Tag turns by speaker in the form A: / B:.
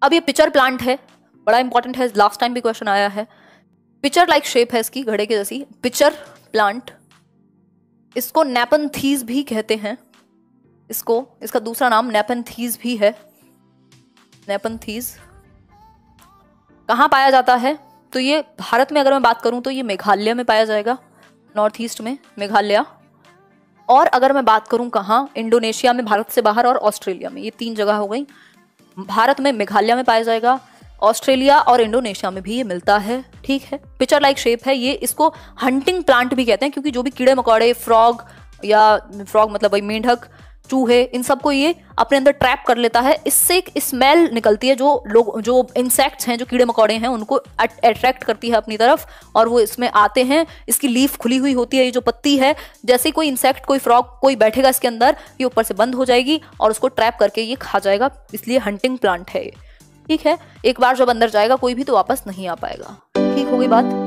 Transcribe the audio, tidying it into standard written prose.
A: अब ये pitcher plant है, बड़ा इंपॉर्टेंट है, लास्ट टाइम भी क्वेश्चन आया है। पिचर लाइक शेप है इसकी, घड़े के जैसी, पिचर प्लांट। इसको नेपंथीज भी कहते हैं, इसका दूसरा नाम नेपंथीज भी है। नेपंथीज कहाँ पाया जाता है? तो ये भारत में अगर मैं बात करूं तो ये मेघालय में पाया जाएगा, नॉर्थ ईस्ट में मेघालय। और अगर मैं बात करूं कहाँ, इंडोनेशिया में, भारत से बाहर, और ऑस्ट्रेलिया में। ये 3 जगह हो गई। भारत में मेघालय में पाया जाएगा, ऑस्ट्रेलिया और इंडोनेशिया में भी ये मिलता है। ठीक है, पिचर लाइक शेप है ये। इसको हंटिंग प्लांट भी कहते हैं, क्योंकि जो भी कीड़े मकोड़े, फ्रॉग मतलब भाई मेंढक, चूहे, इन सबको ये अपने अंदर ट्रैप कर लेता है। इससे एक स्मेल निकलती है जो इंसेक्ट्स हैं, जो कीड़े मकोड़े हैं, उनको अट्रैक्ट करती है अपनी तरफ, और वो इसमें आते हैं। इसकी लीफ खुली हुई होती है, ये जो पत्ती है, जैसे कोई इंसेक्ट, कोई फ्रॉग, कोई बैठेगा इसके अंदर, ये ऊपर से बंद हो जाएगी और उसको ट्रैप करके ये खा जाएगा। इसलिए हंटिंग प्लांट है ये। ठीक है, एक बार जब अंदर जाएगा कोई भी तो वापस नहीं आ पाएगा। ठीक हो गई बात।